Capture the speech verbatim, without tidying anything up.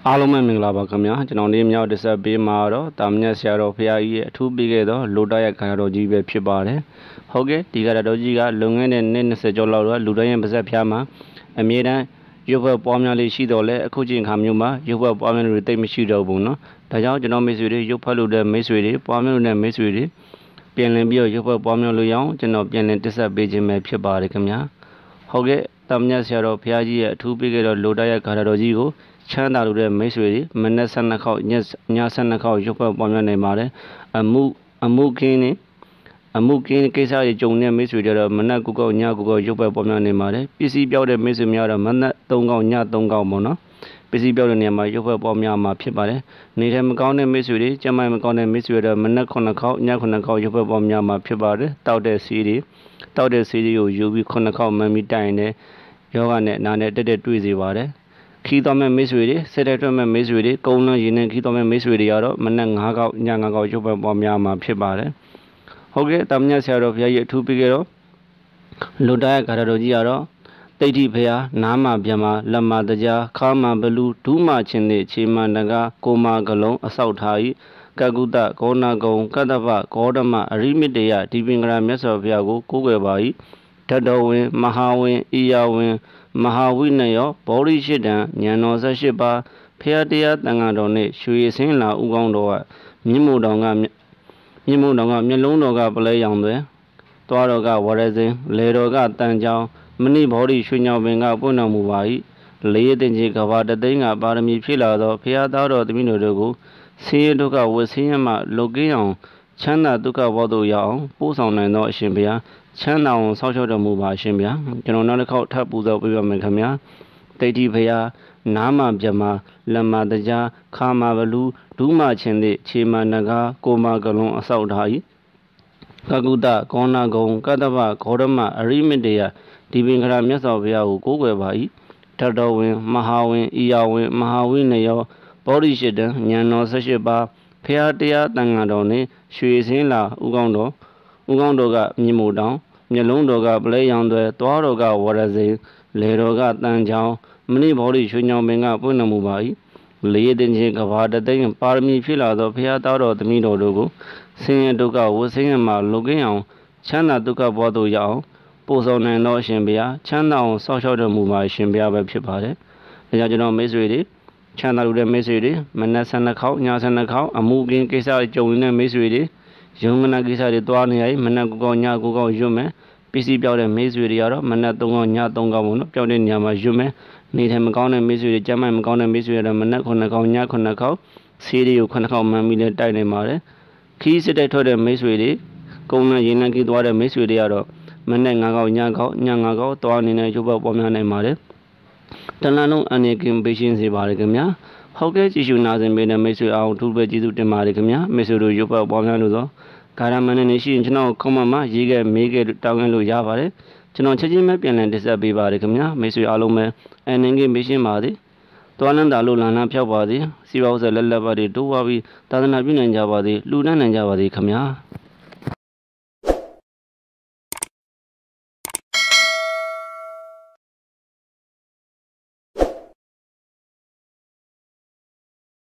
အားလုံးပဲမင်္ဂလာပါခင်ဗျာကျွန်တော်ဒီမြောက်တစ်ဆက်ပေးမှာတော့တာမညက်ဆရာတော်ဖရာကြီးရဲ့အထူးပေးခဲ့သောလူတော်ရဲ့ခန္ဓာတော်ကြီးပဲဖြစ်ပါတယ်ဟုတ်ကဲ့ဒီခန္ဓာတော်ကြီးကလုံငန်းတဲ့နှစ်၂၀ကျော်လောက်တော့လူတော်ရဲ့ပါဇက်ဖျားမှာအမြဲတမ်းရုပ်ဘက်ပွားများလေးရှိတော့လဲအခုချိန်ခါမျိုးမှာရုပ်ဘက်ပွားများလို့တိတ်မရှိတော့ဘူးเนาะဒါကြောင့်ကျွန်တော်မိတ်ဆွေတွေရုပ်ဖက်လို့တဲ့မိတ်ဆွေတွေပွားများလို့တဲ့မိတ်ဆွေတွေပြန်လည်ပြီးတော့ရုပ်ဘက်ပွားများလို့ရအောင်ကျွန်တော်ပြန်လည်တစ်ဆက်ပေးခြင်းပဲဖြစ်ပါတယ်ခင်ဗျာဟုတ်ကဲ့တာမညက်ဆရာတော်ဖရာကြီးရဲ့အထူးပေးခဲ့သောလူတော်ရဲ့ခန္ဓာတော်ကြီးကိုချမ်းသာလို့တဲ့မိတ်ဆွေတွေမနက်၁၂ခေါက်ညည၁၂ခေါက်ရုပ်ဘက်ပွားများနေပါတယ်အမှုအမှုကင်းနေအမှုကင်းကိစ္စတွေကြုံတဲ့မိတ်ဆွေတွေတော့မနက်၉ခေါက်ည၉ခေါက်ရုပ်ဘက်ပွားများနေပါတယ်ပစ္စည်းပြောက်တဲ့မိတ်ဆွေများတော့မနက်၃ခေါက်ည၃ခေါက်ပေါ့နော်ပစ္စည်းပြောက်တဲ့နေရာမှာရုပ်ဘက်ပွားများမှာဖြစ်ပါတယ်နေထိုင်မကောင်းတဲ့မိတ်ဆွေတွေကျန်းမာမကောင်းတဲ့မိတ်ဆွေတွေတော့မနက်၉ခေါက်ည၉ခေါက်ရုပ်ဘက်ပွားများမှာဖြစ်ပါတယ်တောက်တဲ့စီးတွေတောက်တဲ့စီးတွေကိုယူပြီး၉ခေါက်မှန်ပြီးတိုင်နေယောဂနဲ့နာနဲ့တက်တက်တွေ့စေပါတယ်ခီးတော်မဲ့မိတ်ဆွေတွေဆက်တဲ့အတွက်မဲ့မိတ်ဆွေတွေကုန်းလန်းရင်းနဲ့ခီးတော်မဲ့မိတ်ဆွေတွေကတော့မနက်၅ခေါက်ည၅ခေါက်ရုပ်ဘက်ပွားများမှာဖြစ်ပါတယ်ဟုတ်ကဲ့တာမညက်ဆရာတော်ဘုရားကြီးအထူးပေးကြတော့လူတရဲ့ဂါရတော်ကြီးကတော့တိဋ္ဌိဘုရားနားမှာပြန်မှာလက်မှာတရားခါမှာဘလူဒူးမှာချင်းတဲ့ခြေမှန်တကားကိုမာကလုံးအဆောက်ထားဤကကုတကောနာကုံကတ္တပဂေါဓမအရိမိတယဒီပင်္ဂရာမြတ်စွာဘုရားကိုကိုးကွယ်ပါ၏ဓတ္တဝင်းမဟာဝင်းဣယဝင်းမဟာဝိနယောဘောဓိရှိတံဉာဏ်တော်၁၈ပါးဖျားတရားတန်ခါတော်နှင့်ရွှေစင်းလာဥကောင်းတော်ကမြင့်မို့တော်ကမြင့်မို့တော်ကမျက်လုံးတော်ကပလဲရောင်တွင်သွားတော်ကဝရစင်းလေတော်ကတန်ကြောင်မဏိဘောဓိရွှေညောင်ပင်ကပွင့်တော်မူပါ၏လေးတင်ကြီးကဘာတသိန်းကပါရမီဖြစ်လာသောဖျားသားတော်သမီးတို့ကိုဆင်းရဲဒုက္ခဝဆင်းရဲမှလွတ်ကင်းအောင်ချမ်းသာဒုက္ခဘောတို့ရအောင်ပို့ဆောင်နိုင်သောအရှင်ဘုရားချမ်းသာအောင်ဆောက်ရှောက်တော်မူပါရှင်ဗျာကျွန်တော်နောက်တစ်ခေါက်ထပ်ပူဇော်ပေးပါမယ်ခင်ဗျာတိဋ္ဌိဘုရားနားမှာပြမလက်မှာတရားခါမှာဘလူဒူးမှာချင်းတဲ့ခြေမှာနဂါကိုမာကလုံးအဆောက်ထား၏ကကုတကောနာကုံကတ္တပဂေါဓမအရိမိတယဒီပင်္ဂရာမြတ်စွာဘုရားကိုကိုးကွယ်ပါ၏ဓတ္တဝင်းမဟာဝင်းဣယဝင်းမဟာဝိနယောဘောဓိရှိတံဉာဏ်တော်၁၈ပါးဖျားတရားတန်ခါတော်နှင့်ရွှေစင်းလာဥကောင်းတော်ဥကောင်းတော်ကမြင့်မို့တောင်မျက်လုံးတော်ကပလဲရောင်သွဲသွားတော်ကဝရစိလေတော်ကတန်ချောင်းမဏိဘောဓိရွှေညောင်ပင်ကပွင့်တော်မူပါ၏လေးတင်ချင်းကဘာတသိန်းပါရမီဖြစ်လာသောဘုရားသားတော်သမီးတော်တို့ကိုဆင်းရဲဒုက္ခဝဆင်းရဲမှလွတ်ကင်းအောင်ချမ်းသာဒုက္ခဘောသို့ရအောင်ပို့ဆောင်နိုင်သောအရှင်ဘုရားချမ်းသာအောင်ဆောက်ရှောက်တော်မူပါအရှင်ဘုရားပဲဖြစ်ပါတယ်ဒါကြောင့်ကျွန်တော်မိတ်ဆွေတွေချမ်းသာလို့တဲ့မိတ်ဆွေတွေမနက်၁၂ခေါက်ည၁၂ခေါက်အမှုကင်းကိစ္စကြုံနေတဲ့မိတ်ဆွေတွေယုံငနာကိစ္စတွေတွားနေရမနက်၉ခေါက်ည၉ခေါက်ရွတ်မယ်ပစ္စည်းပြောက်တဲ့မိတ်ဆွေတွေကတော့မနက်၃ခေါက်ည၃ခေါက်ပေါ့နော်ပြောက်တဲ့နေရာမှာရွတ်မယ်နေထိုင်မကောင်းတဲ့မိတ်ဆွေတွေကျန်းမာမကောင်းတဲ့မိတ်ဆွေတွေကတော့မနက်၉ခေါက်ည၉ခေါက်ဆေးတွေကို၉ခေါက်မှန်ပြီးလဲတိုက်နေပါတယ်ခီးစစ်တိုက်ထွက်တဲ့မိတ်ဆွေတွေကုန်းနဲ့ရင်းနှံခီးသွားတဲ့မိတ်ဆွေတွေကတော့မနက်၅ခေါက်ညခေါက်ည၅ခေါက်သွားနေတဲ့ရုပ်ဘက်ပေါ်များနိုင်ပါတယ်တဏှာလုံးအနေကင်းပေးရှင်းစေပါတယ်ခင်ဗျာဟုတ်ကဲ့ကြည့်ရှုနာဆင်ပေးတဲ့မိတ်ဆွေအောင်အထူးပဲကျေးဇူးတင်ပါတယ်ခင်ဗျာမိတ်ဆွေတို့ရုပ်ဘက်ပေါ်များလို့သောကာရမန်နဲ့ရှိရင်ကျွန်တော်ကွန်မန့်မှာရေးခဲ့မေးခဲ့တောင်းခဲ့လို့ရပါတယ်ကျွန်တော်ချက်ချင်းပဲပြန်လည်တင်ဆက်ပေးပါတယ်ခင်ဗျာမိတ်ဆွေအားလုံးပဲအန်နင်းကင်းပေးရှင်းပါသည်တွားလန်းတာလို့လန်လန်းဖြောက်ပါသည်စီပါဥစ္စာလက်လက်ပါတွေတိုးပါပြီးသာသနာပြုနိုင်ကြပါသည်လူနှံ့နိုင်ကြပါသည်ခင်ဗျာ